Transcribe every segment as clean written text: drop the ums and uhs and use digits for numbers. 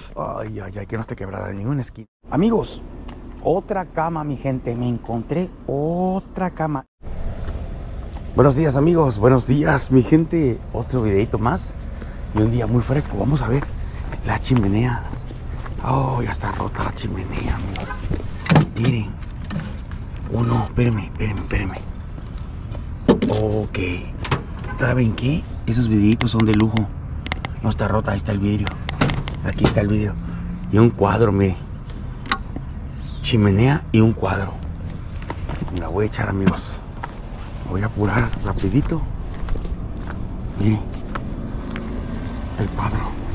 Ay, ay, ay, que no esté quebrada en una esquina. Amigos, otra cama, mi gente. Me encontré otra cama. Buenos días, amigos. Buenos días, mi gente. Otro videito más. Y un día muy fresco. Vamos a ver la chimenea. Oh, ya está rota la chimenea, amigos. Miren. Oh, no, espérenme. Ok. ¿Saben qué? Esos videitos son de lujo. No está rota, ahí está el vidrio. Aquí está el vidrio. Y un cuadro, miren. Chimenea y un cuadro. Me la voy a echar, amigos. Voy a apurar rapidito. Miren. El cuadro.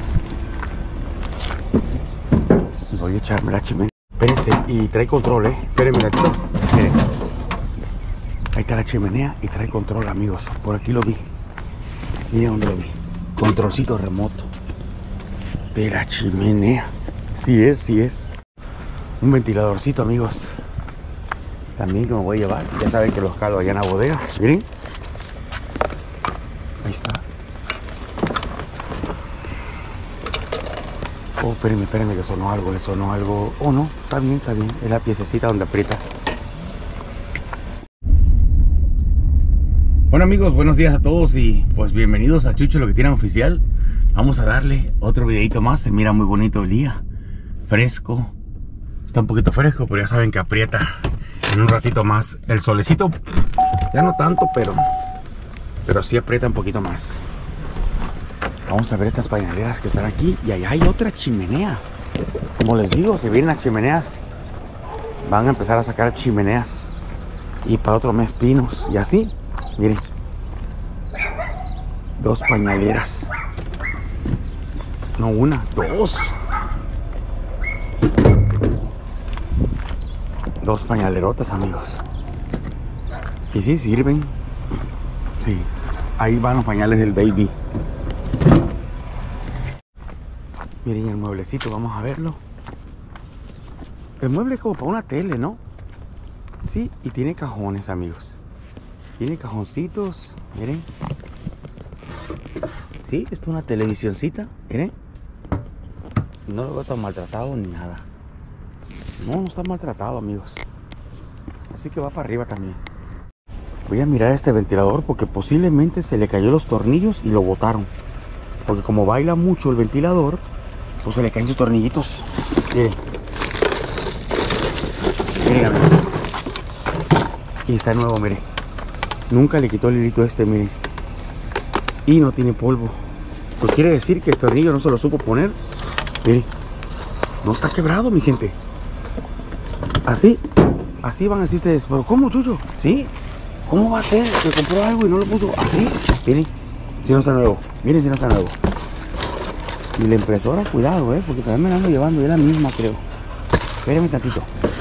Y voy a echarme la chimenea. Espérense, y trae control, Espérenme ratito. Miren. Ahí está la chimenea y trae control, amigos. Por aquí lo vi. Miren dónde lo vi. Controlcito remoto de la chimenea. Sí es. Un ventiladorcito, amigos. También que me voy a llevar. Ya saben que los calo allá en la bodega. Miren. Ahí está. Oh, espérenme, que sonó algo, le sonó algo. Oh, no, está bien. Es la piececita donde aprieta. Bueno, amigos, buenos días a todos y pues bienvenidos a Chucho Lo Que Tiene Oficial. Vamos a darle otro videito más. Se mira muy bonito el día. Fresco. Está un poquito fresco, pero ya saben que aprieta en un ratito más. El solecito ya no tanto, pero sí aprieta un poquito más. Vamos a ver estas pañaleras que están aquí. Y allá hay otra chimenea. Como les digo, si vienen las chimeneas, van a empezar a sacar chimeneas. Y para otro mes pinos. Y así, miren. Dos pañaleras. No una, dos. Dos pañalerotas, amigos. Y sí sirven. Sí. Ahí van los pañales del baby. Miren el mueblecito, vamos a verlo. El mueble es como para una tele, ¿no? Sí, y tiene cajones, amigos. Tiene cajoncitos, miren. Sí, es una televisioncita, miren. No lo veo tan maltratado ni nada. No está maltratado, amigos. Así que va para arriba también. Voy a mirar este ventilador porque posiblemente se le cayó los tornillos y lo botaron. Porque como baila mucho el ventilador, pues se le caen sus tornillitos. Miren. Miren, amigos. Y está nuevo, miren. Nunca le quitó el hilito este, miren. Y no tiene polvo. Pues quiere decir que el tornillo no se lo supo poner. Miren. No está quebrado, mi gente. Así van a decir ustedes. ¿Pero cómo, Chucho? ¿Sí? ¿Cómo va a ser? Que compró algo y no lo puso así. Miren. Si no está nuevo. Miren si no está nuevo. Y la impresora, cuidado, porque también me la ando llevando. Es la misma, creo. Espérenme tantito.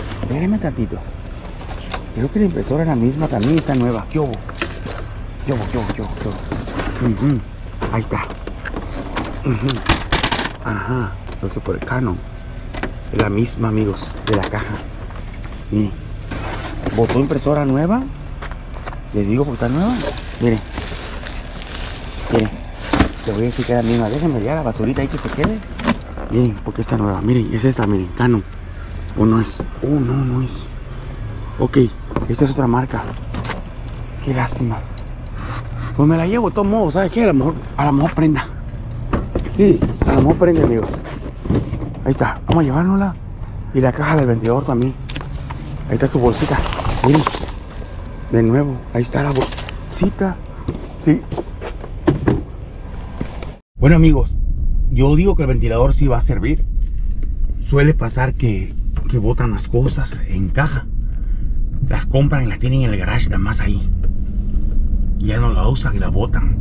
Creo que la impresora es la misma, también está nueva. ¿Qué hubo? Ahí está. Ajá. Entonces por el Canon. Es la misma, amigos, de la caja. Miren. Botó impresora nueva. Les digo porque está nueva. Miren. Le voy a decir que es la misma. Déjenme ya la basurita ahí que se quede. Miren, porque está nueva. Miren, es esta, miren, Canon. O no es. No es. Ok, esta es otra marca. Qué lástima. Pues me la llevo de todos modos, ¿sabes qué? A lo mejor prenda. Sí, a lo mejor prende, amigos. Ahí está, vamos a llevárnosla. Y la caja del ventilador también. Ahí está su bolsita. Miren. De nuevo, ahí está la bolsita. Sí. Bueno, amigos, yo digo que el ventilador sí va a servir. Suele pasar que botan las cosas en caja. Las compran y las tienen en el garage, nada más ahí. Y ya no la usan y la botan.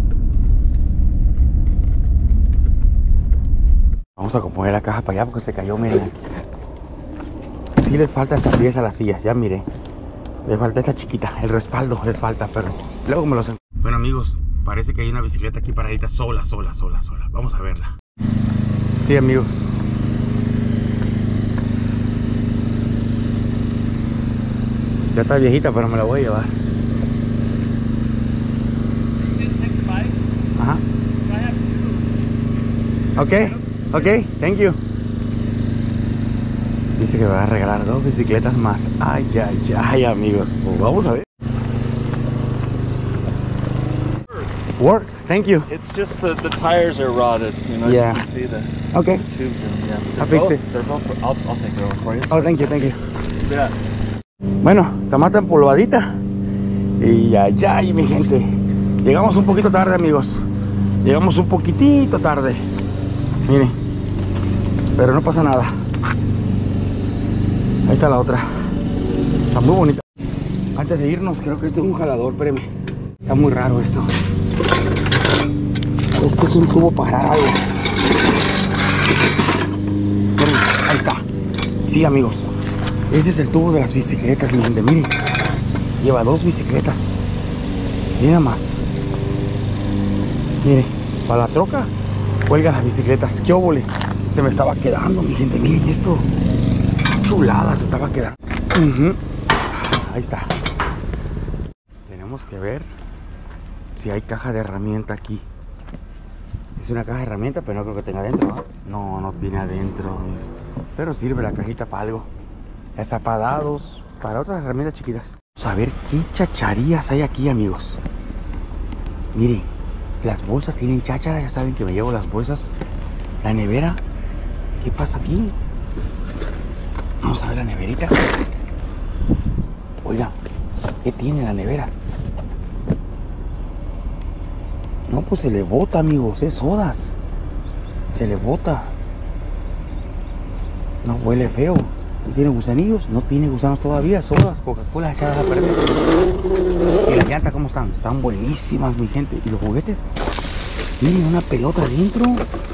Vamos a componer la caja para allá porque se cayó, miren. Sí les falta esta pieza a las sillas, ya miren. Les falta esta chiquita, el respaldo les falta, pero luego me lo sé. Bueno, amigos, parece que hay una bicicleta aquí paradita sola. Vamos a verla. Sí, amigos. Ya está viejita, pero me la voy a llevar. Ajá. Ok, thank you. Dice que me va a regalar 2 bicicletas más. Ay, ay, ay, amigos. Pues vamos a ver. Works, thank you. It's just the tires are rotted, you know. Yeah. You can see the Okay. tubes in them. Yeah. I'll fix it. They're both. I'll take them for you. Oh, thank you, thank you. Yeah. Bueno, está empolvadita. Y allá, y mi gente. Llegamos un poquito tarde, amigos. Llegamos un poquitito tarde. Miren. Pero no pasa nada. Ahí está la otra. Está muy bonita. Antes de irnos, creo que este es un jalador, espérame. Está muy raro esto. Este es un tubo para algo. Miren, ahí está. Sí, amigos. Este es el tubo de las bicicletas, mi gente. Miren. Lleva 2 bicicletas. Miren más. Miren. Para la troca, cuelga las bicicletas. ¡Qué óvole! Se me estaba quedando, mi gente. Miren esto. Chulada se estaba quedando. Ahí está. Tenemos que ver si hay caja de herramienta aquí. Es una caja de herramienta, pero no creo que tenga adentro, ¿no? No tiene adentro. Pero sirve la cajita para algo. Es para dados, para otras herramientas chiquitas. Vamos a ver qué chacharías hay aquí, amigos. Miren, las bolsas tienen cháchara. Ya saben que me llevo las bolsas. La nevera. ¿Qué pasa aquí? Vamos a ver la neverita. Oiga, ¿qué tiene la nevera? No, pues se le bota, amigos, es sodas. Se le bota. No huele feo. ¿No tiene gusanillos? No tiene gusanos todavía. Sodas, Coca-Cola echadas a perder. ¿Y las llantas cómo están? Están buenísimas, mi gente. ¿Y los juguetes? Miren, una pelota adentro.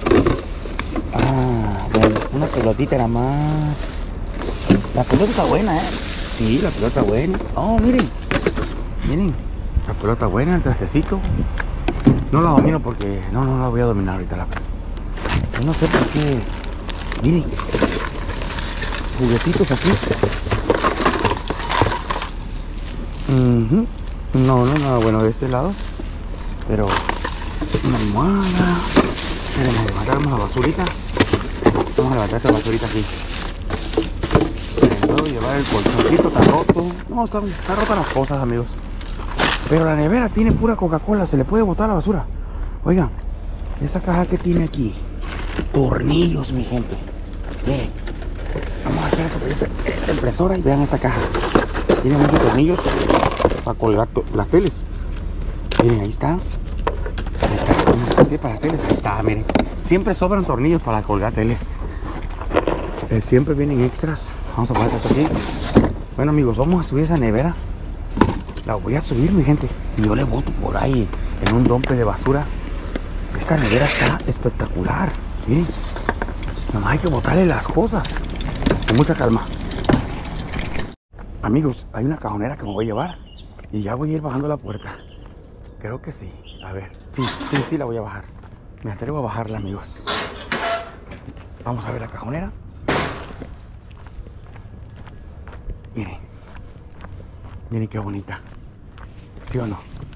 Ah, bueno, una pelotita nada más. La pelota está buena, ¿eh? Sí, la pelota está buena. Oh, miren. Miren. La pelota buena, el trastecito. No la domino porque... No la voy a dominar ahorita la pelota. Yo no sé por qué. Miren. Juguetitos aquí. No, nada bueno de este lado. Pero... Una almohada. Miren, levantamos la basurita. Vamos a levantar esta basurita aquí. Luego llevar el colchoncito, está roto. No, está rotas las cosas, amigos. Pero la nevera tiene pura Coca-Cola. Se le puede botar la basura. Oigan, esa caja que tiene aquí, tornillos, mi gente. Miren, vamos a echar esta impresora y vean esta caja. Tiene muchos tornillos para colgar las teles. Miren, ahí está. Ahí está, ¿sí? Para teles. Ahí está, miren. Siempre sobran tornillos para colgar teles. Siempre vienen extras. Vamos a poner esto aquí. Bueno, amigos, vamos a subir esa nevera. La voy a subir, mi gente. Y yo le boto por ahí en un dumpe de basura. Esta nevera está espectacular. Miren. Nomás hay que botarle las cosas con mucha calma. Amigos, hay una cajonera que me voy a llevar. Y ya voy a ir bajando la puerta. Creo que sí. A ver. Sí, la voy a bajar. Me atrevo a bajarla, amigos. Vamos a ver la cajonera. Miren. Miren qué bonita. ¿Sí o no?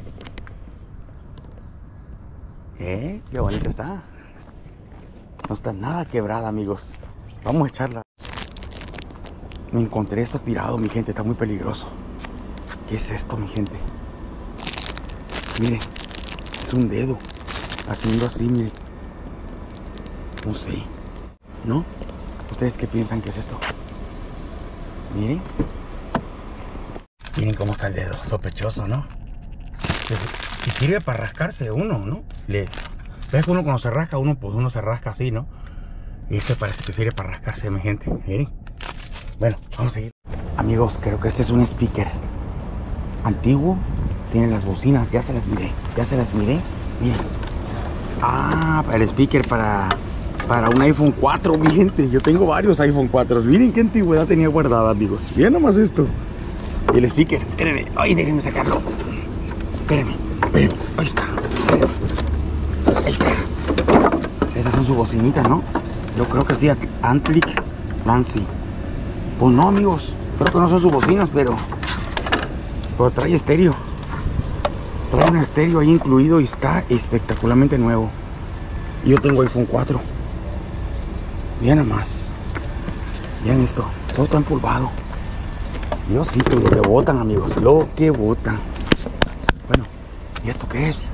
Qué bonita está. No está nada quebrada, amigos. Vamos a echarla. Me encontré esto tirado, mi gente. Está muy peligroso. ¿Qué es esto, mi gente? Miren. Es un dedo. Haciendo así, miren. No sé. ¿No? ¿Ustedes qué piensan que es esto? Miren. Miren cómo está el dedo. Sospechoso, ¿no? Y sirve para rascarse uno, ¿no? ¿Ves que uno cuando se rasca, pues uno se rasca así, ¿no? Y este parece que sirve para rascarse, mi gente. Miren. Bueno, vamos a seguir. Amigos, creo que este es un speaker antiguo. Tiene las bocinas. Ya se las miré. Miren. Ah, para el speaker para un iPhone 4, mi gente. Yo tengo varios iPhone 4. Miren qué antigüedad tenía guardada, amigos. Miren nomás esto. Y el speaker. Espérenme. Ay, déjenme sacarlo. Espérenme. Ahí está. Ahí está. Estas son sus bocinitas, ¿no? Yo creo que sí. Antlic Nancy. Pues no, amigos. Creo que no son sus bocinas, pero trae estéreo. Trae un estéreo ahí incluido y está espectacularmente nuevo. Y yo tengo iPhone 4. Vean nomás. Vean esto. Todo está empolvado. Diosito, lo que botan, amigos. Lo que botan. Bueno, ¿y esto qué es?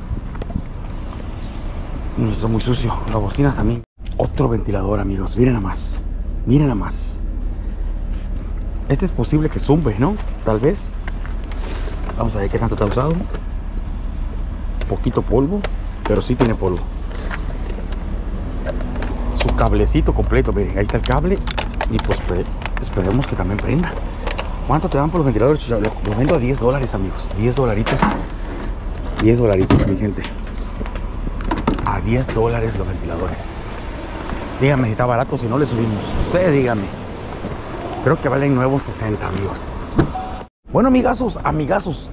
No, esto es muy sucio. Las bocinas también. Otro ventilador, amigos. Miren nada más. Miren nada más. Este es posible que zumbe, ¿no? Tal vez. Vamos a ver qué tanto está usado. Poquito polvo, pero sí tiene polvo. Su cablecito completo, miren, ahí está el cable. Y pues esperemos que también prenda. ¿Cuánto te dan por los ventiladores? Los vendo a $10, amigos. 10 dolaritos. 10 dolaritos, mi gente. A $10 los ventiladores. Díganme si está barato, si no le subimos. Ustedes díganme. Creo que valen nuevos 60, amigos. Bueno, amigazos.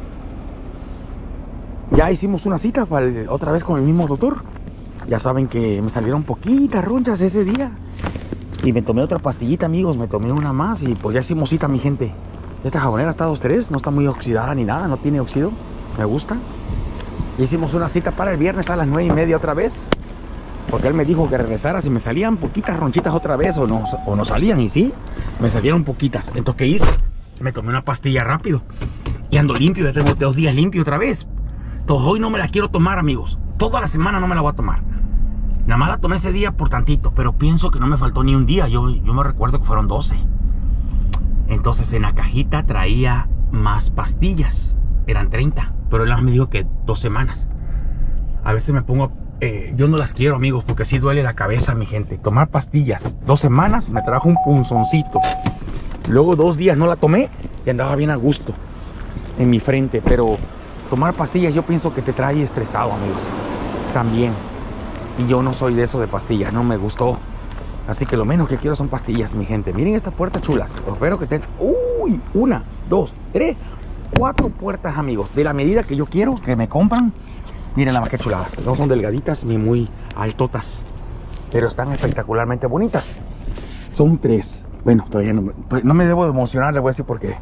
Ya hicimos una cita otra vez con el mismo doctor. Ya saben que me salieron poquitas ronchas ese día. Y me tomé otra pastillita, amigos. Me tomé una más y pues ya hicimos cita, mi gente. Esta jabonera está 2-3. No está muy oxidada ni nada. No tiene óxido. Me gusta. Hicimos una cita para el viernes a las 9:30 otra vez. Porque él me dijo que regresara si me salían poquitas ronchitas otra vez o no salían. Y sí, me salieron poquitas. Entonces, ¿qué hice? Me tomé una pastilla rápido. Y ando limpio. Ya tengo 2 días limpio otra vez. Entonces hoy no me la quiero tomar, amigos. Toda la semana no me la voy a tomar. Nada más la tomé ese día por tantito. Pero pienso que no me faltó ni un día. Yo me recuerdo que fueron 12. Entonces en la cajita traía más pastillas. Eran 30. Pero él me dijo que 2 semanas. A veces me pongo... yo no las quiero, amigos, porque sí duele la cabeza, mi gente. Tomar pastillas 2 semanas me trajo un punzoncito. Luego 2 días no la tomé y andaba bien a gusto en mi frente. Pero tomar pastillas yo pienso que te trae estresado, amigos. También. Y yo no soy de eso de pastillas, no me gustó. Así que lo menos que quiero son pastillas, mi gente. Miren estas puertas chulas. Espero que tengan... Uy, 1, 2, 3, 4 puertas, amigos. De la medida que yo quiero, que me compran. Miren las más que chuladas. No son delgaditas ni muy altotas, pero están espectacularmente bonitas. Son 3. Bueno, todavía no me debo de emocionar, les voy a decir por qué.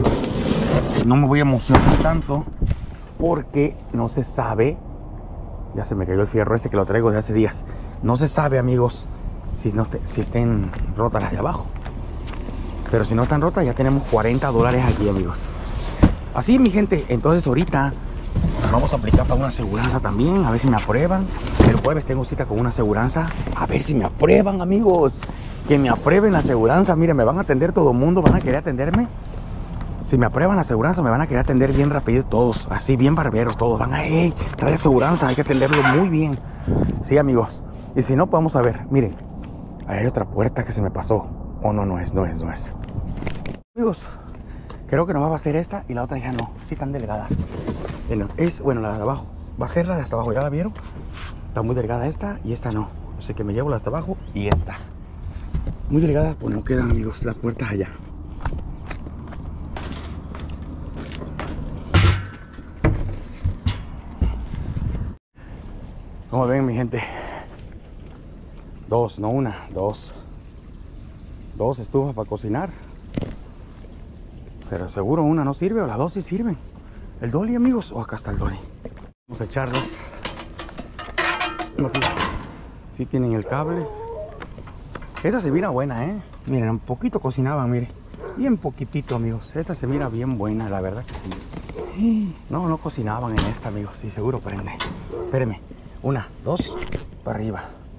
No me voy a emocionar tanto porque no se sabe. Ya se me cayó el fierro ese que lo traigo de hace días. No se sabe, amigos, si estén rotas las de abajo. Pero si no están rotas, ya tenemos $40 aquí, amigos. Así, mi gente. Entonces ahorita vamos a aplicar para una aseguranza también, a ver si me aprueban. El jueves tengo cita con una aseguranza, a ver si me aprueban, amigos. Que me aprueben la aseguranza. Miren, me van a atender todo el mundo, van a querer atenderme. Si me aprueban la aseguranza, me van a querer atender bien rápido todos, así bien barberos todos. Van a, hey, trae aseguranza, hay que atenderlo muy bien. Sí, amigos. Y si no, pues vamos a ver. Miren, ahí hay otra puerta que se me pasó. Oh, no es. Amigos, creo que no va a ser esta y la otra ya no. Sí, están delgadas. Bueno, la de abajo. Va a ser la de hasta abajo, ¿ya la vieron? Está muy delgada esta y esta no. Así que me llevo la de hasta abajo y esta. Muy delgada, pues no quedan, amigos, las puertas allá. Como ven, mi gente. 2, no una, 2. 2 estufas para cocinar. Pero seguro una no sirve o las 2 sí sirven. El dolly, amigos. Acá está el dolly. Vamos a echarlos. Sí tienen el cable. Esta se mira buena, ¿eh? Miren, un poquito cocinaban, miren. Bien poquitito, amigos. Esta se mira bien buena, la verdad que sí. No cocinaban en esta, amigos. Sí, seguro prende. Espérenme. 1, 2, para arriba.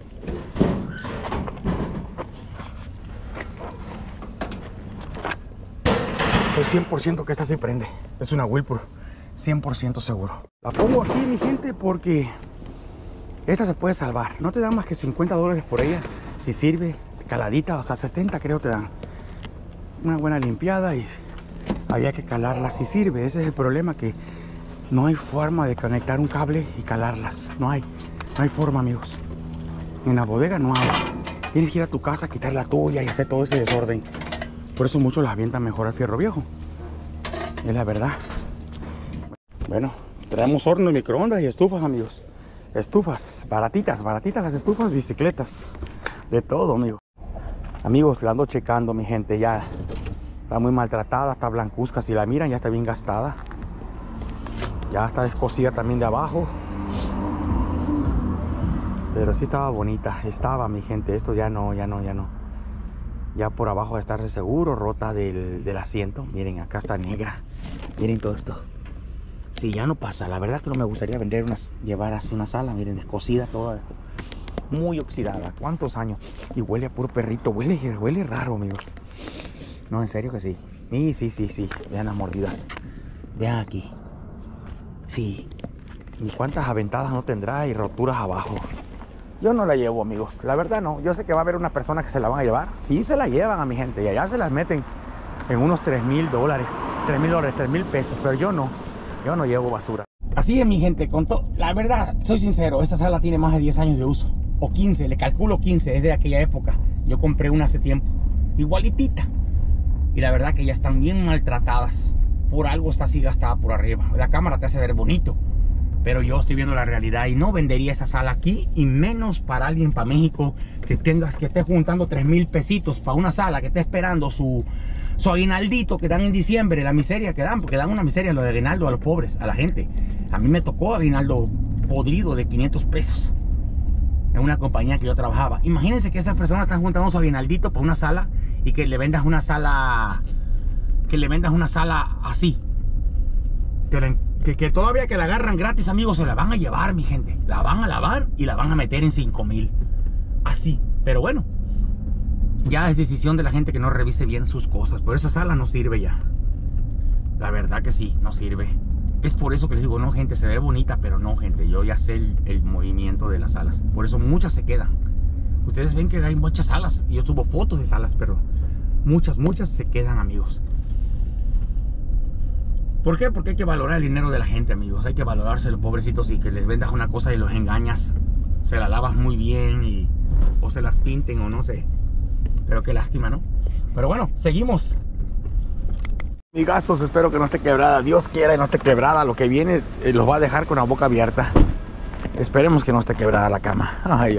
Estoy 100% que esta sí prende. Es una Whirlpool. 100% seguro. La pongo aquí, mi gente, porque esta se puede salvar. No te dan más que $50 por ella. Si sirve, caladita, o sea, 70 creo te dan. Una buena limpiada y había que calarla si sirve. Ese es el problema, que no hay forma de conectar un cable y calarlas. No hay forma, amigos. En la bodega no hay. Tienes que ir a tu casa, quitar la tuya y hacer todo ese desorden. Por eso muchos las avientan mejor al fierro viejo. Es la verdad. Bueno, traemos horno y microondas y estufas, amigos. Estufas, baratitas las estufas, bicicletas. De todo, amigos. Amigos, la ando checando, mi gente. Ya está muy maltratada, está blancuzca. Si la miran, ya está bien gastada. Ya está descosida también de abajo. Pero sí estaba bonita. Estaba, mi gente. Esto ya no. Ya por abajo está el seguro, rota del asiento. Miren, acá está negra. Miren todo esto. Sí, ya no pasa. La verdad que no me gustaría llevar así una sala. Miren, descosida toda. Muy oxidada. ¿Cuántos años? Y huele a puro perrito. Huele raro, amigos. No, en serio que sí. Sí. Vean las mordidas. Vean aquí. Sí. ¿Y cuántas aventadas no tendrá y roturas abajo? Yo no la llevo, amigos. La verdad no. Yo sé que va a haber una persona que se la van a llevar. Sí se la llevan a mi gente. Y allá se las meten en unos $3,000. $3,000 pesos. Pero yo no. Yo no llevo basura. Así es, mi gente. La verdad, soy sincero. Esta sala tiene más de 10 años de uso. O 15. Le calculo 15. Es de aquella época. Yo compré una hace tiempo. Igualitita. Y la verdad que ya están bien maltratadas. Por algo está así gastada por arriba. La cámara te hace ver bonito. Pero yo estoy viendo la realidad y no vendería esa sala aquí, y menos para alguien para México que esté juntando 3,000 pesitos para una sala, que esté esperando su aguinaldito que dan en diciembre, la miseria que dan, porque dan una miseria lo de aguinaldo a los pobres, a la gente. A mí me tocó aguinaldo podrido de 500 pesos en una compañía que yo trabajaba. Imagínense que esas personas están juntando su aguinaldito para una sala y que le vendas una sala, así. Que todavía que la agarran gratis, amigos, se la van a llevar, mi gente. La van a lavar y la van a meter en 5,000. Así. Pero bueno, ya es decisión de la gente que no revise bien sus cosas. Pero esa sala no sirve ya. La verdad que sí, no sirve. Es por eso que les digo, no, gente, se ve bonita, pero no, gente. Yo ya sé el movimiento de las salas. Por eso muchas se quedan. Ustedes ven que hay muchas salas. Y yo subo fotos de salas, pero muchas se quedan, amigos. ¿Por qué? Porque hay que valorar el dinero de la gente, amigos. Hay que valorarse los pobrecitos, y que les vendas una cosa y los engañas. Se la lavas muy bien o se las pinten o no sé. Pero qué lástima, ¿no? Pero bueno, seguimos. Amigazos, espero que no esté quebrada. Dios quiera que no esté quebrada. Lo que viene los va a dejar con la boca abierta. Esperemos que no esté quebrada la cama. Ay,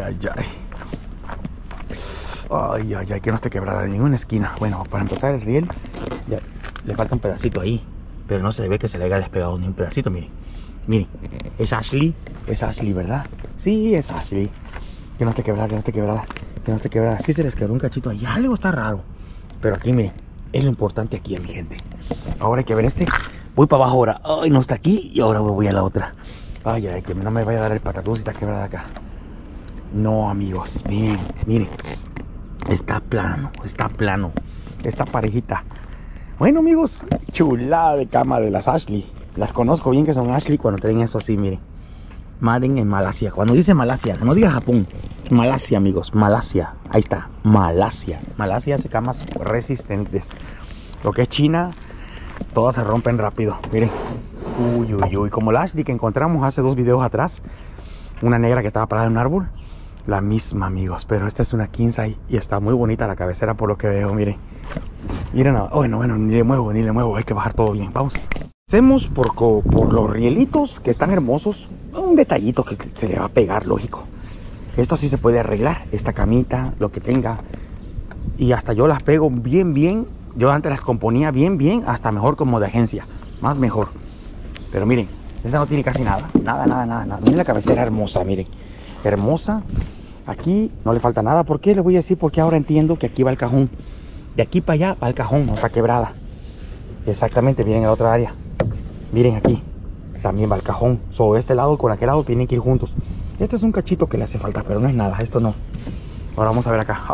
que no esté quebrada en ninguna esquina. Bueno, para empezar el riel, ya le falta un pedacito ahí. Pero no se ve que se le haya despegado ni un pedacito, miren. Miren, es Ashley, ¿verdad? Sí, es Ashley. Que no esté quebrada, que no esté quebrada. Sí se les quebró un cachito ahí, algo está raro. Pero aquí, miren, es lo importante aquí, mi gente. Ahora hay que ver este. Voy para abajo ahora. Ay, no está aquí y ahora voy a la otra. Ay, que no me vaya a dar el patatús si está quebrada acá. No, amigos, miren. Está plano. Está parejita. Bueno, amigos, chulada de cama de las Ashley. Las conozco bien que son Ashley cuando traen eso así, miren. Maden en Malasia. Cuando dice Malasia, no diga Japón. Malasia, amigos, Malasia. Ahí está, Malasia. Malasia hace camas resistentes. Lo que es China, todas se rompen rápido. Miren. Uy. Como la Ashley que encontramos hace 2 videos atrás. Una negra que estaba parada en un árbol. La misma, amigos. Pero esta es una king size y está muy bonita la cabecera por lo que veo, miren. Miren, bueno, ni le muevo, hay que bajar todo bien, vamos. Hacemos por los rielitos que están hermosos, un detallito que se le va a pegar, lógico. Esto sí se puede arreglar, esta camita, lo que tenga. Y hasta yo las pego bien. Yo antes las componía bien, hasta mejor como de agencia, más mejor. Pero miren, esta no tiene casi nada. Miren la cabecera hermosa, miren. Hermosa. Aquí no le falta nada. ¿Por qué? Les voy a decir porque ahora entiendo que aquí va el cajón. De aquí para allá va el cajón, no está quebrada. Exactamente, miren en la otra área. Miren aquí, también va el cajón. Sobre este lado con aquel lado tienen que ir juntos. Este es un cachito que le hace falta, pero no es nada, esto no. Ahora vamos a ver acá.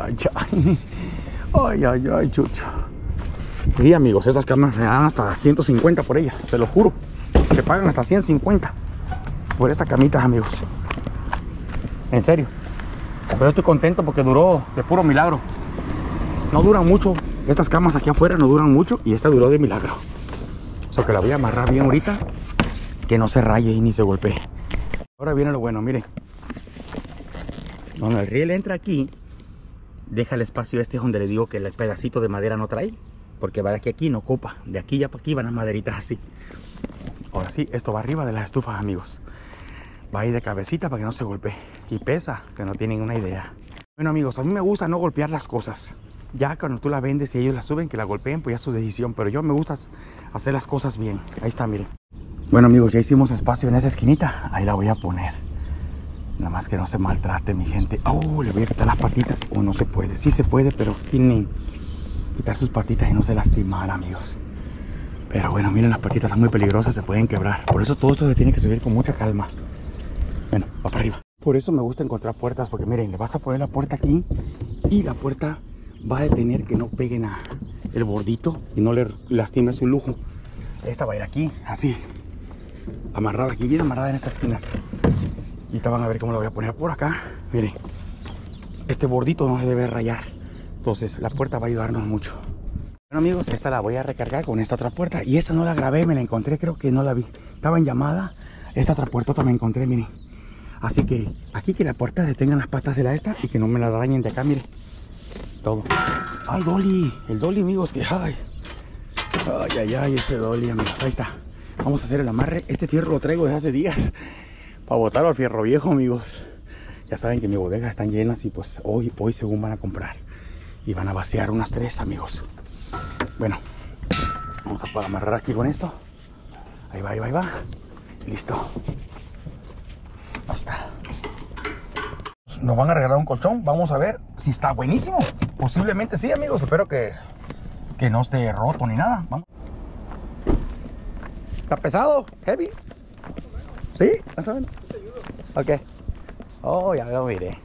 Ay, chucho. Y amigos, estas camas me dan hasta 150 por ellas, se los juro. Te pagan hasta 150 por estas camitas, amigos. En serio. Pero estoy contento porque duró de puro milagro. No duran mucho, estas camas aquí afuera no duran mucho, y esta duró de milagro. O sea que la voy a amarrar bien ahorita, que no se raye y ni se golpee. Ahora viene lo bueno, miren. Cuando el riel entra aquí, deja el espacio este donde le digo que el pedacito de madera no trae, porque va de aquí a aquí, no ocupa. De aquí ya para aquí van las maderitas así. Ahora sí, esto va arriba de las estufas, amigos. Va ahí de cabecita para que no se golpee. Y pesa, que no tienen una idea. Bueno, amigos, a mí me gusta no golpear las cosas. Ya cuando tú la vendes y ellos la suben, que la golpeen, pues ya es su decisión. Pero yo me gusta hacer las cosas bien. Ahí está, miren. Bueno, amigos, ya hicimos espacio en esa esquinita. Ahí la voy a poner. Nada más que no se maltrate, mi gente. Oh, le voy a quitar las patitas. Oh, no se puede. Sí se puede, pero tienen quitar sus patitas y no se lastimar, amigos. Pero bueno, miren, las patitas están muy peligrosas, se pueden quebrar. Por eso todo esto se tiene que subir con mucha calma. Bueno, va para arriba. Por eso me gusta encontrar puertas, porque miren, le vas a poner la puerta aquí y la puerta va a detener que no peguen a el bordito y no le lastime su lujo. Esta va a ir aquí, así, amarrada aquí, bien amarrada en estas esquinas. Y ahorita van a ver cómo la voy a poner por acá. Miren, este bordito no se debe rayar. Entonces la puerta va a ayudarnos mucho. Bueno, amigos, esta la voy a recargar con esta otra puerta. Y esta no la grabé, me la encontré, creo que no la vi. Estaba en llamada. Esta otra puerta me encontré, miren. Así que aquí que la puerta detengan las patas de la esta y que no me la dañen de acá, miren. Todo. Ay, Dolly, el Dolly, amigos, que ay, ese Dolly, amigos, ahí está. Vamos a hacer el amarre. Este fierro lo traigo desde hace días para botarlo al fierro viejo, amigos. Ya saben que mis bodegas están llenas y pues hoy según van a comprar y van a vaciar unas 3, amigos. Bueno, vamos a amarrar aquí con esto. Ahí va. Listo. Ahí está. Nos van a regalar un colchón. Vamos a ver si está buenísimo. Posiblemente sí, amigos. Espero que no esté roto ni nada. Vamos. ¿Está pesado? ¿Heavy? ¿Sí? ¿Más o menos? Ok. Oh, ya lo miré.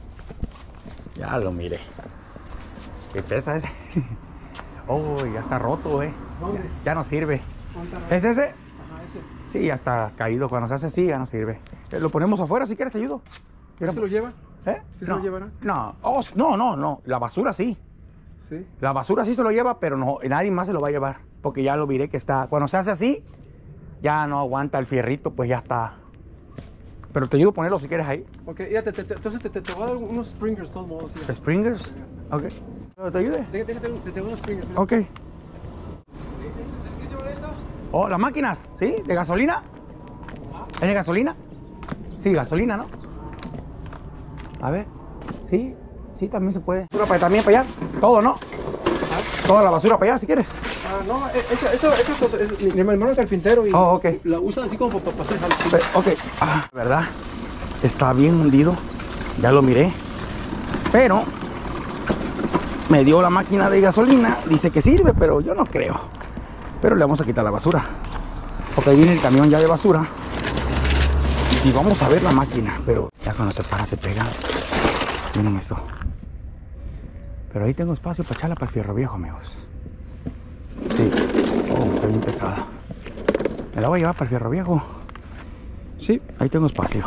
¿Qué pesa ese? Oh, ya está roto, ya no sirve. ¿Es ese? Ajá, ese. Sí, ya está caído. Cuando se hace así ya no sirve. Lo ponemos afuera si quieres, te ayudo. ¿Se lo llevan? ¿Sí se No. lo llevarán? No. Oh, no. La basura sí. Sí. La basura sí se lo lleva, pero no, nadie más se lo va a llevar. Porque ya lo miré que está. Cuando se hace así, ya no aguanta el fierrito, pues ya está. Pero te ayudo a ponerlo si quieres ahí. Ok, ya entonces te voy a dar unos springers de todos modos. Sí. ¿Springers? Ok. ¿Te ayude? Te unos springers. ¿Sí? Ok. ¿Qué se llama esto? Oh, las máquinas, ¿sí? ¿De gasolina? ¿Es de gasolina? Sí, gasolina, ¿no? A ver. Sí, también se puede. También para allá. Todo, ¿no? Toda la basura para allá, si quieres. No, esto es mi hermano es carpintero y Oh, ok. la usa así como para hacer jale. Ok. ¿Verdad? Está bien hundido. Ya lo miré. Pero me dio la máquina de gasolina. Dice que sirve, pero yo no creo. Pero le vamos a quitar la basura. Porque ahí viene el camión ya de basura. Y vamos a ver la máquina. Pero ya cuando se para se pega. Miren esto. Pero ahí tengo espacio para echarla para el fierro viejo, amigos. Sí. Oh, está bien pesada. Me la voy a llevar para el fierro viejo. Sí, ahí tengo espacio.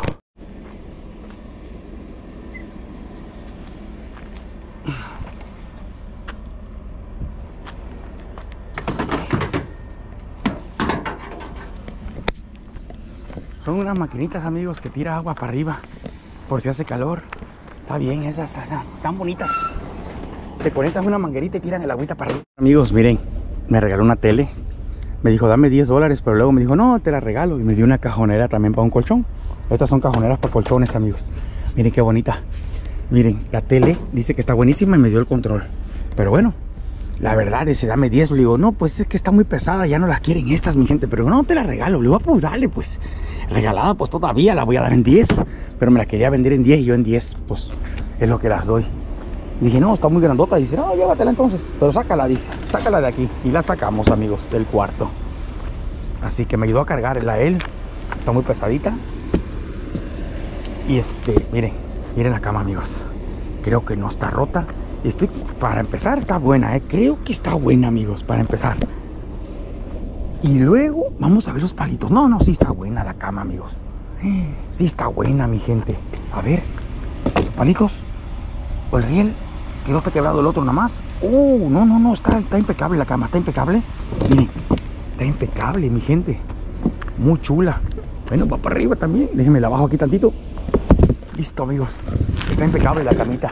Son unas maquinitas, amigos, que tira agua para arriba por si hace calor. Está bien, esas están bonitas. Te conectas una manguerita y tiran el agüita para arriba. Amigos, miren, me regaló una tele. Me dijo, dame $10, pero luego me dijo, no, te la regalo. Y me dio una cajonera también para un colchón. Estas son cajoneras para colchones, amigos. Miren qué bonita. Miren, la tele dice que está buenísima y me dio el control. Pero bueno, la verdad es, dame 10. Le digo, no, pues es que está muy pesada, ya no las quieren estas, mi gente. Pero no, te la regalo. Le digo, pues dale, pues. Regalada, pues todavía la voy a dar en 10. Pero me la quería vender en 10 y yo en 10, pues es lo que las doy. Y dije, no, está muy grandota. Y dice, no, llévatela entonces. Pero sácala, dice, sácala de aquí. Y la sacamos, amigos, del cuarto. Así que me ayudó a cargarla él. Está muy pesadita. Y miren la cama, amigos. Creo que no está rota. Para empezar, está buena, creo que está buena, amigos, para empezar. Y luego, vamos a ver los palitos. No, sí está buena la cama, amigos. Sí está buena, mi gente. A ver, palitos. O el riel, que no está quebrado el otro nada más. No, está impecable la cama, está impecable. Miren, está impecable, mi gente. Muy chula. Bueno, va para arriba también. Déjenme la bajo aquí tantito. Listo, amigos. Está impecable la camita.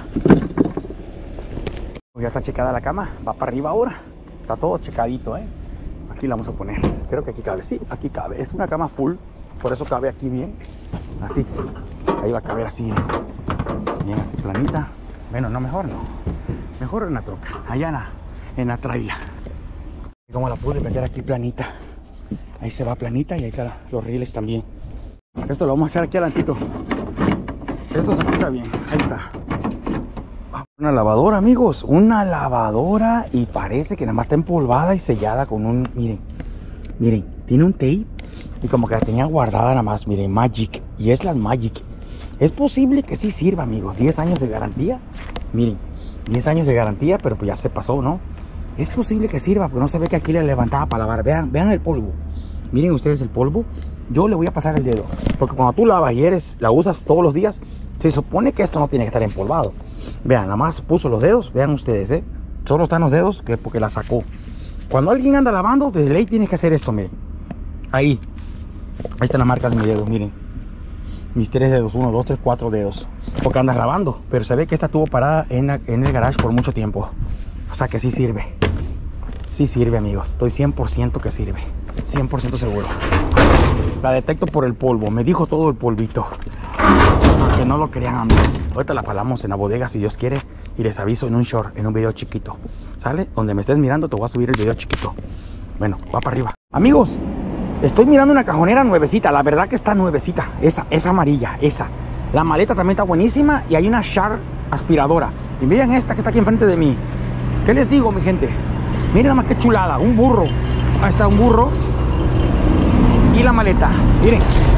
Ya está checada la cama. Va para arriba ahora. Está todo checadito, Aquí la vamos a poner. Creo que aquí cabe. Sí, aquí cabe. Es una cama full. Por eso cabe aquí bien. Así. Ahí va a caber así. Bien, así planita. Bueno, no, mejor no. Mejor en la troca. Allá en la traila. Como la pude meter aquí planita. Ahí se va planita y ahí están los rieles también. Esto lo vamos a echar aquí adelantito. Esto aquí está bien. Ahí está. Una lavadora, amigos. Una lavadora. Y parece que nada más está empolvada y sellada con un... Miren. Miren. Tiene un tape. Y como que la tenía guardada nada más. Miren. Magic. Y es las Magic. Es posible que sí sirva, amigos. 10 años de garantía. Miren. 10 años de garantía. Pero pues ya se pasó, ¿no? Es posible que sirva. Porque no se ve que aquí le levantaba para lavar. Vean el polvo. Miren ustedes el polvo. Yo le voy a pasar el dedo. Porque cuando tú lavas y la usas todos los días, se supone que esto no tiene que estar empolvado. Vean, nada más puso los dedos. Vean ustedes, solo están los dedos porque la sacó. Cuando alguien anda lavando, de ley tienes que hacer esto, miren. Ahí está la marca de mi dedo, miren. Mis 3 dedos, 1, 2, 3, 4 dedos. Porque andas lavando. Pero se ve que esta estuvo parada en el garage por mucho tiempo. O sea que sí sirve. Sí sirve, amigos. Estoy 100% que sirve. 100% seguro. La detecto por el polvo. Me dijo todo el polvito. Aunque no lo crean, amigos. Ahorita la palamos en la bodega si Dios quiere. Y les aviso en un short, en un video chiquito. ¿Sale? Donde me estés mirando te voy a subir el video chiquito. Bueno, va para arriba. Amigos, estoy mirando una cajonera nuevecita. La verdad que está nuevecita. Esa amarilla, esa. La maleta también está buenísima. Y hay una Shark aspiradora. Y miren esta que está aquí enfrente de mí. ¿Qué les digo, mi gente? Miren nada más que chulada. Un burro. Ahí está un burro. Y la maleta. Miren.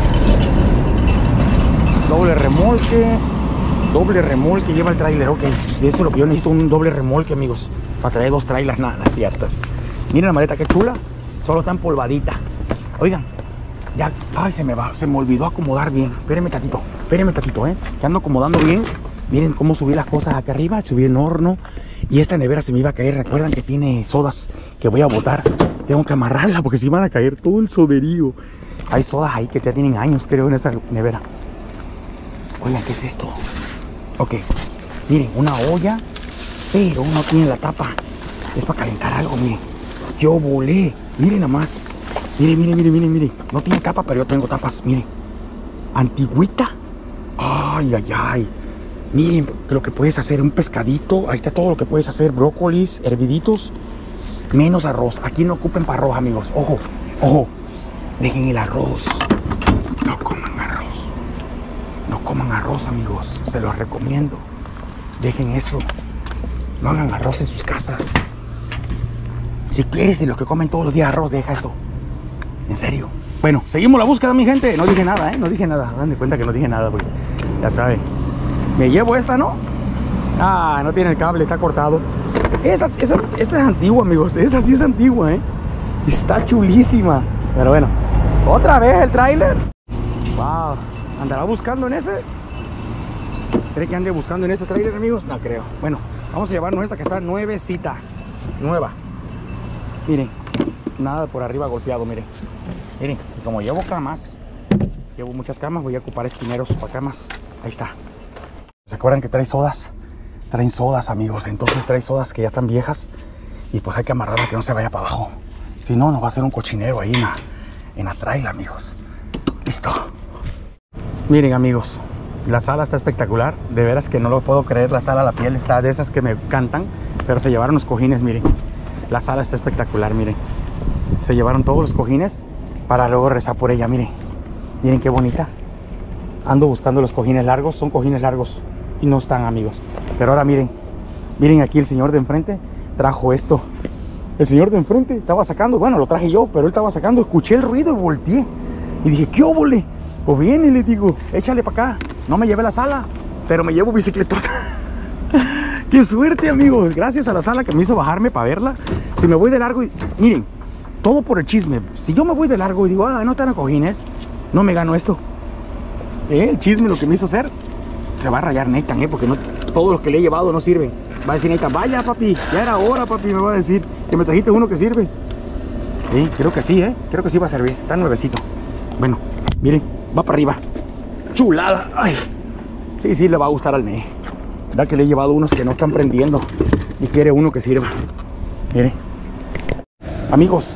Doble remolque lleva el tráiler, ok. Y eso es lo que yo necesito, un doble remolque, amigos. Para traer 2 trailers, nada, ciertas. Miren la maleta, qué chula. Solo está empolvadita. Oigan, ya, ay, se me olvidó acomodar bien. Espérenme tantito, que ando acomodando bien. Miren cómo subí las cosas acá arriba, subí el horno. Y esta nevera se me iba a caer. Recuerdan que tiene sodas que voy a botar. Tengo que amarrarla porque se iban a caer todo el soderío. Hay sodas ahí que ya tienen años, creo, en esa nevera. Oigan, ¿qué es esto? Ok, miren, una olla, pero no tiene la tapa. Es para calentar algo, miren. Yo volé, miren nada más. Miren. No tiene tapa, pero yo tengo tapas, miren. Antigüita. Ay. Miren lo que puedes hacer, un pescadito. Ahí está todo lo que puedes hacer, brócolis, herviditos. Menos arroz, aquí no ocupen para arroz, amigos. Ojo, dejen el arroz. No coman arroz, amigos. Se los recomiendo. Dejen eso. No hagan arroz en sus casas. Si quieres de los que comen todos los días arroz, deja eso. En serio. Bueno, seguimos la búsqueda, mi gente. No dije nada, no dije nada. Hagan de cuenta que no dije nada, porque ya saben. Me llevo esta, ¿no? Ah, no tiene el cable, está cortado. Esta es antigua, amigos. Esa sí es antigua, Está chulísima. Pero bueno, otra vez el tráiler. Wow. ¿Andará buscando en ese? ¿Cree que ande buscando en ese trailer, amigos? No creo. Bueno, vamos a llevarnos esta que está nuevecita. Nueva. Miren, nada por arriba golpeado, miren. Miren, y como llevo camas, llevo muchas camas, voy a ocupar esquineros para camas. Ahí está. ¿Se acuerdan que trae sodas? Traen sodas, amigos. Entonces trae sodas que ya están viejas. Y pues hay que amarrarla que no se vaya para abajo. Si no, nos va a hacer un cochinero ahí en la trailer, amigos. Listo. Miren, amigos, la sala está espectacular. De veras que no lo puedo creer. La sala, la piel está de esas que me encantan. Pero se llevaron los cojines, miren. La sala está espectacular, miren. Se llevaron todos los cojines para luego rezar por ella, miren. Miren qué bonita. Ando buscando los cojines largos. Son cojines largos y no están, amigos. Pero ahora miren. Miren aquí el señor de enfrente trajo esto. El señor de enfrente estaba sacando. Bueno, lo traje yo, pero él estaba sacando. Escuché el ruido y volteé. Y dije, ¿qué óvole? Pues viene, le digo, échale para acá. No me llevé la sala, pero me llevo bicicletota. ¡Qué suerte, amigos! Gracias a la sala que me hizo bajarme para verla. Si me voy de largo, miren, todo por el chisme. Si yo me voy de largo y digo, no están a cojines, no me gano esto. El chisme, lo que me hizo hacer, se va a rayar Nathan, porque no, todos los que le he llevado no sirven. Va a decir Nathan, vaya, papi, ya era hora, papi, me va a decir que me trajiste uno que sirve. Sí, creo que sí, creo que sí va a servir. Está nuevecito. Bueno, miren, va para arriba. Chulada. Ay. Sí, le va a gustar al Ney. Da que le he llevado unos que no están prendiendo y quiere uno que sirva. Miren, amigos,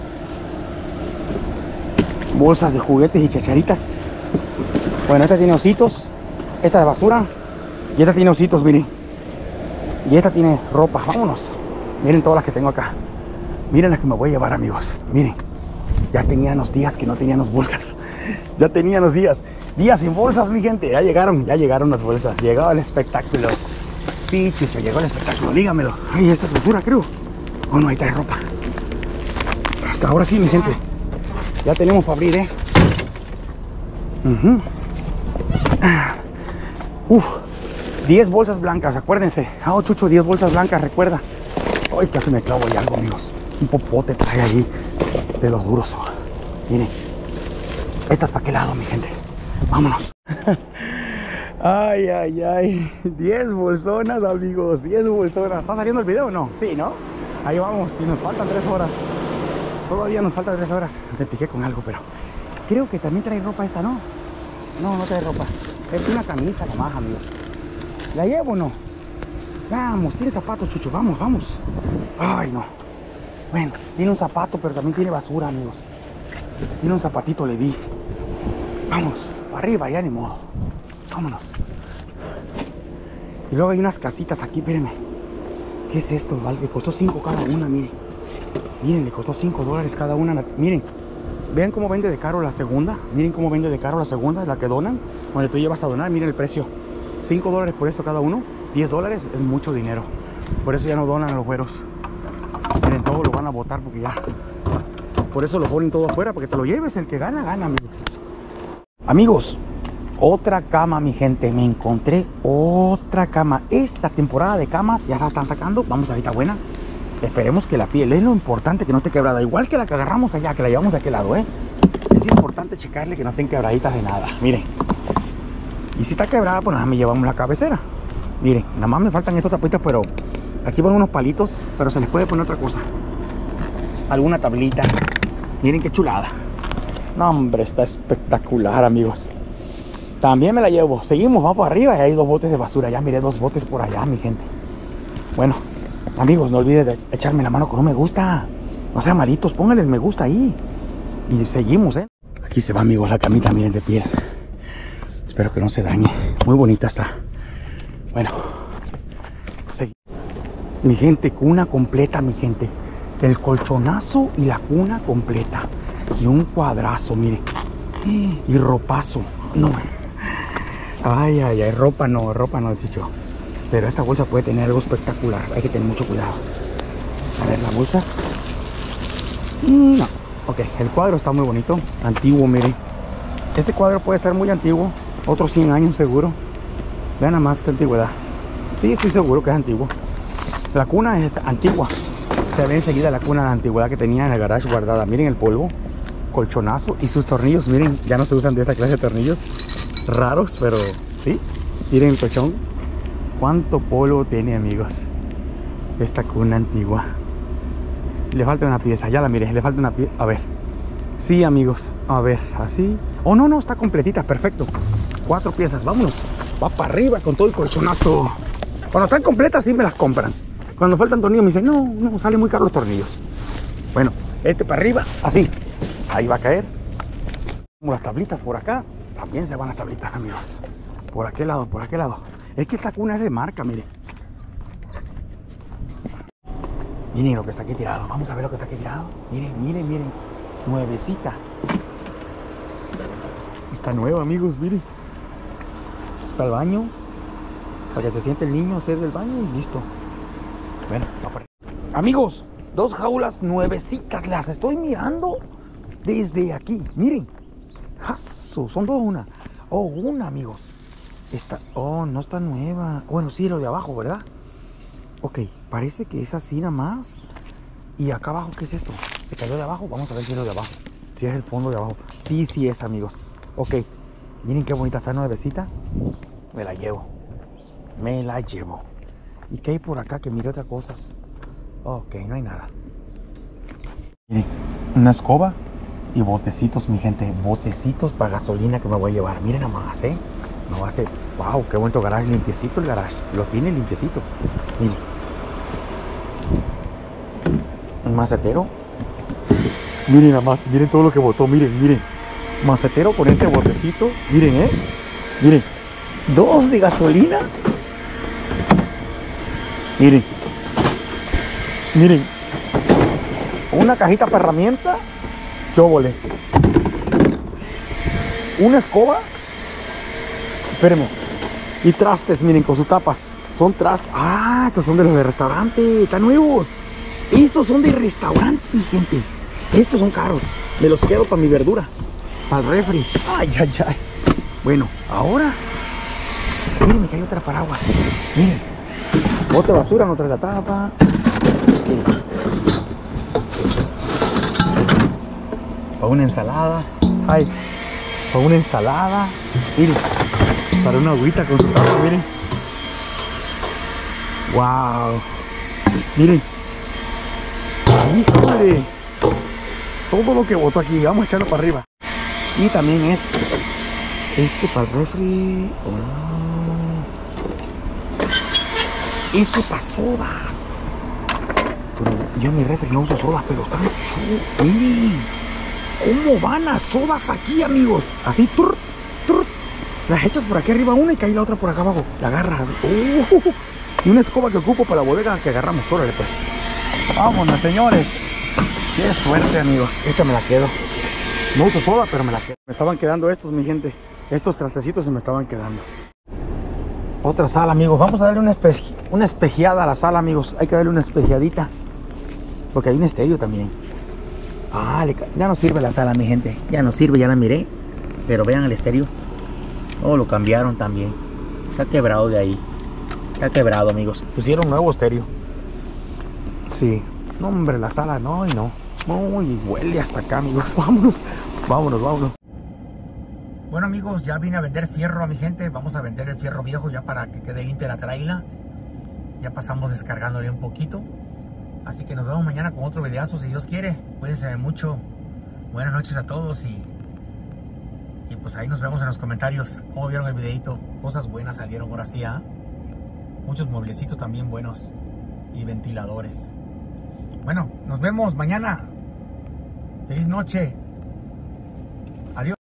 bolsas de juguetes y chacharitas. Bueno, esta tiene ositos, esta de basura y esta tiene ositos, miren. Y esta tiene ropa. Vámonos. Miren todas las que tengo acá. Miren las que me voy a llevar, amigos. Miren, ya teníamos días que no teníamos bolsas. Ya teníamos días. Días sin bolsas, mi gente. Ya llegaron las bolsas. Llegó el espectáculo. Sí, Chucho, llegó el espectáculo. Dígamelo. Ay, esta es basura, creo. Oh, no, ahí trae ropa. Hasta ahora sí, mi gente. Ya tenemos para abrir, Uf, 10 bolsas blancas, acuérdense. Oh, Chucho, 10 bolsas blancas, recuerda. Ay, casi me clavo ahí algo, amigos. Un popote trae ahí de los duros. Miren, esta es para qué lado, mi gente. Vámonos. Ay, ay, ay. 10 bolsonas, amigos. 10 bolsonas. ¿Está saliendo el video o no? Sí, ¿no? Ahí vamos. Y nos faltan 3 horas. Todavía nos faltan 3 horas. Me piqué con algo, pero creo que también trae ropa esta, ¿no? No, no trae ropa. Es una camisa nomás, amigos. ¿La llevo o no? Vamos, tiene zapatos, Chucho. Vamos, vamos. Ay, no. Bueno, tiene un zapato, pero también tiene basura, amigos. Tiene un zapatito, le di. Vamos, para arriba, ya ni modo. Vámonos. Y luego hay unas casitas aquí, espérenme. ¿Qué es esto? Vale, le costó 5 cada una, miren. Miren, le costó $5 cada una. Miren, vean cómo vende de caro la segunda. Miren cómo vende de caro la segunda, la que donan. Cuando tú llevas a donar, miren el precio. $5 por eso cada uno. $10 es mucho dinero. Por eso ya no donan a los güeros. Miren, todo lo van a botar porque ya. Por eso lo ponen todo afuera, porque te lo lleves. El que gana, gana, amigos. Amigos, otra cama, mi gente. Me encontré otra cama. Esta temporada de camas ya la están sacando. Vamos ahorita buena. Esperemos que la piel, es lo importante, que no esté quebrada. Igual que la que agarramos allá, que la llevamos de aquel lado, Es importante checarle que no estén quebraditas de nada. Miren. Y si está quebrada, pues nada, me llevamos la cabecera. Miren, nada más me faltan estos tapitas, pero aquí van unos palitos, pero se les puede poner otra cosa. Alguna tablita. Miren qué chulada. No, hombre, está espectacular, amigos. También me la llevo. Seguimos, vamos para arriba y hay 2 botes de basura. Ya miré 2 botes por allá, mi gente. Bueno, amigos, no olviden de echarme la mano con un me gusta. No sean malitos, pónganle el me gusta ahí. Y seguimos, Aquí se va, amigos, la camita, miren, de piel. Espero que no se dañe. Muy bonita está. Bueno, mi gente, cuna completa, mi gente. El colchonazo y la cuna completa. Y un cuadrazo, miren. Y ropazo. No. Ay, ay, ay, ropa no, Chicho. Pero esta bolsa puede tener algo espectacular. Hay que tener mucho cuidado. A ver, la bolsa. No. Ok, el cuadro está muy bonito. Antiguo, miren. Este cuadro puede estar muy antiguo. Otros 100 años seguro. Vean nada más que antigüedad. Sí, estoy seguro que es antiguo. La cuna es antigua. Se ve enseguida la cuna de la antigüedad que tenía en el garage guardada. Miren el polvo. Colchonazo. Y sus tornillos, miren, ya no se usan de esta clase de tornillos. Raros, pero sí. Miren el colchón. Cuánto polvo tiene, amigos. Esta cuna antigua. Le falta una pieza, ya la miré. Le falta una pieza. A ver. Sí, amigos. A ver, así. Oh, no, no, está completita, perfecto. 4 piezas, vámonos. Va para arriba con todo el colchonazo. Cuando están completas, sí me las compran. Cuando faltan tornillos, me dicen, no, no, sale muy caro los tornillos. Bueno, este para arriba, así. Ahí va a caer. Como las tablitas por acá, también se van las tablitas, amigos. Por aquel lado, por aquel lado. Es que esta cuna es de marca, miren. Miren lo que está aquí tirado. Vamos a ver lo que está aquí tirado. Miren, miren, miren. Nuevecita. Está nueva, amigos, miren. Está el baño. Para que se siente el niño hacer del baño y listo. Bueno, va por ahí. Amigos, 2 jaulas nuevecitas. Las estoy mirando desde aquí. Miren. Son 2 o una. Oh, una, amigos. Esta. Oh, no está nueva. Bueno, sí, lo de abajo, ¿verdad? Ok, parece que es así nada más. Y acá abajo, ¿qué es esto? Se cayó de abajo. Vamos a ver si es lo de abajo. Si es el fondo de abajo. Sí, sí es, amigos. Ok. Miren qué bonita está, nuevecita. Me la llevo. Me la llevo. ¿Y qué hay por acá? Que mire otras cosas. Ok, no hay nada. Miren, una escoba y botecitos, mi gente. Botecitos para gasolina que me voy a llevar. Miren nada más, No va a ser. Wow, qué bonito garage. Limpiecito el garage. Lo tiene limpiecito. Miren. Un macetero. Miren nada más. Miren todo lo que botó. Miren, miren. Macetero con este botecito. Miren, Miren. 2 de gasolina. Miren. Miren. Una cajita para herramienta. Chóvole. Una escoba. Espérenme. Y trastes, miren, con sus tapas. Son trastes. Ah, estos son de los de restaurante. Están nuevos. Estos son de restaurante, mi gente. Estos son caros. Me los quedo para mi verdura. Para el refri. Ay, ay, ay. Bueno, ahora. Miren, me cayó otra paraguas. Miren. Otra basura, no trae la tapa. Miren. Para una ensalada. Ay. Para una ensalada. Miren. Para una agüita con su tapa, miren. Wow. Miren. Híjole. Todo lo que botó aquí, vamos a echarlo para arriba. Y también este para el refri. Este para sodas. Pero yo en mi refri no uso sodas, pero están chulos. Miren cómo van las sodas aquí, amigos. Así, tur, tur. Las echas por aquí arriba una y cae la otra por acá abajo. La agarras. Y una escoba que ocupo para la bodega que agarramos. Órale, pues. Vámonos, señores. Qué suerte, amigos. Esta me la quedo. No uso soda, pero me la quedo. Me estaban quedando estos, mi gente. Estos trastecitos se me estaban quedando. Otra sala, amigos. Vamos a darle una espejeada a la sala, amigos. Hay que darle una espejeadita. Porque hay un estéreo también. Ah, ya no sirve la sala, mi gente. Ya no sirve, ya la miré. Pero vean el estéreo. Oh, lo cambiaron también. Está quebrado de ahí. Está quebrado, amigos. Pusieron un nuevo estéreo. Sí. No, hombre, la sala no y no. Uy, huele hasta acá, amigos. Vámonos, vámonos, vámonos. Bueno, amigos, ya vine a vender fierro a mi gente. Vamos a vender el fierro viejo ya para que quede limpia la traila. Ya pasamos descargándole un poquito. Así que nos vemos mañana con otro videazo, si Dios quiere. Cuídense mucho. Buenas noches a todos y pues ahí nos vemos en los comentarios. ¿Cómo vieron el videito? Cosas buenas salieron ahora sí, ¿ah? Muchos mueblecitos también buenos. Y ventiladores. Bueno, nos vemos mañana. Feliz noche. Adiós.